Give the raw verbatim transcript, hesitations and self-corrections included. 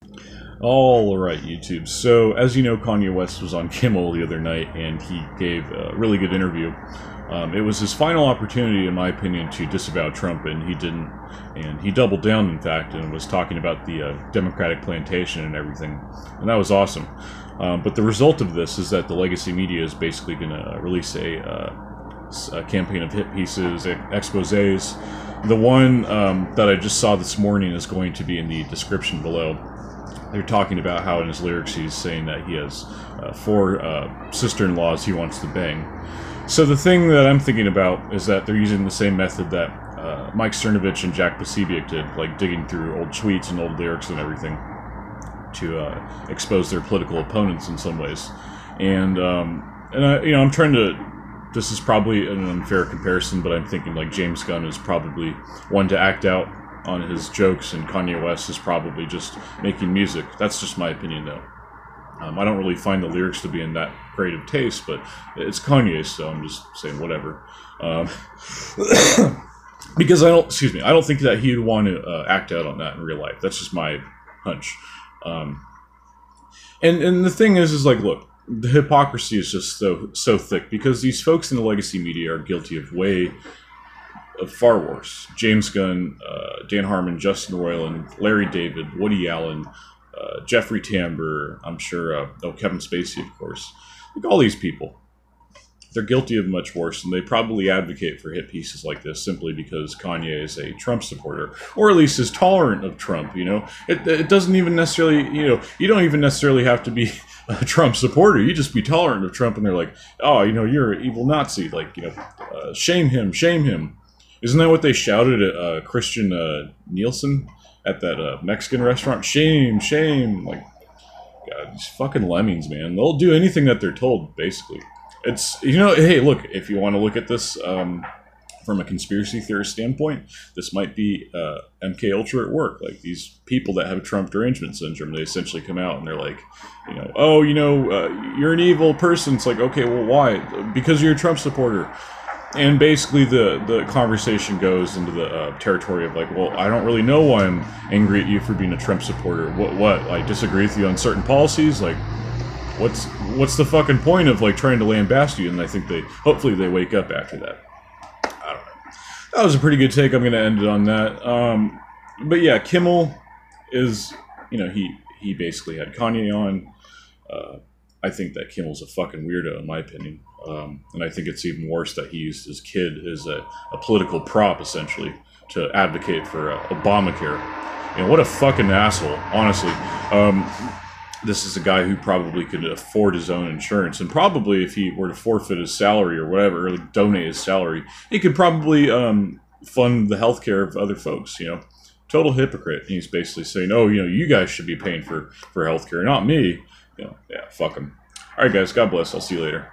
All right, YouTube. So, as you know, Kanye West was on Kimmel the other night, and he gave a really good interview. Um, it was his final opportunity, in my opinion, to disavow Trump, and he didn't. And he doubled down, in fact, and was talking about the uh, Democratic plantation and everything. And that was awesome. Um, but the result of this is that the legacy media is basically going to release a, uh, a campaign of hit pieces, exposés. The one um, that I just saw this morning is going to be in the description below. They're talking about how in his lyrics he's saying that he has uh, four uh, sister-in-laws he wants to bang. So the thing that I'm thinking about is that they're using the same method that uh, Mike Cernovich and Jack Posobiec did, like digging through old tweets and old lyrics and everything to uh, expose their political opponents in some ways. And, um, and I, you know, I'm trying to, this is probably an unfair comparison, but I'm thinking like James Gunn is probably one to act out on his jokes, and Kanye West is probably just making music. That's just my opinion, though. Um, I don't really find the lyrics to be in that creative taste, but it's Kanye, so I'm just saying whatever. Um, because I don't, excuse me, I don't think that he would want to uh, act out on that in real life. That's just my hunch. Um, and and the thing is, is like, look, the hypocrisy is just so so thick because these folks in the legacy media are guilty of way. Of far worse. James Gunn, uh, Dan Harmon, Justin Roiland, Larry David, Woody Allen, uh, Jeffrey Tambor, I'm sure, uh, oh, Kevin Spacey, of course. Like all these people. They're guilty of much worse, and they probably advocate for hit pieces like this simply because Kanye is a Trump supporter, or at least is tolerant of Trump, you know? It, it doesn't even necessarily, you know, you don't even necessarily have to be a Trump supporter. You just be tolerant of Trump, and they're like, oh, you know, you're an evil Nazi. Like, you know, uh, shame him, shame him. Isn't that what they shouted at uh, Christian uh, Nielsen at that uh, Mexican restaurant? Shame, shame. Like, God, these fucking lemmings, man. They'll do anything that they're told, basically. It's, you know, hey, look, if you want to look at this um, from a conspiracy theorist standpoint, this might be uh, M K Ultra at work. Like, these people that have Trump derangement syndrome, they essentially come out and they're like, you know, oh, you know, uh, you're an evil person. It's like, okay, well, why? Because you're a Trump supporter. And basically the, the conversation goes into the uh, territory of like, well, I don't really know why I'm angry at you for being a Trump supporter. What, what, I disagree with you on certain policies? Like, what's what's the fucking point of like trying to lambast you? And I think they, hopefully they wake up after that. I don't know. That was a pretty good take. I'm going to end it on that. Um, but yeah, Kimmel is, you know, he, he basically had Kanye on. Uh, I think that Kimmel's a fucking weirdo, in my opinion. Um, and I think it's even worse that he used his kid as a, a political prop, essentially, to advocate for uh, Obamacare. You know, what a fucking asshole, honestly. Um, this is a guy who probably could afford his own insurance. And probably if he were to forfeit his salary or whatever, or like donate his salary, he could probably um, fund the healthcare of other folks, you know. Total hypocrite. And he's basically saying, oh, you know, you guys should be paying for, for healthcare, not me. You know, yeah, fuck him. All right, guys, God bless. I'll see you later.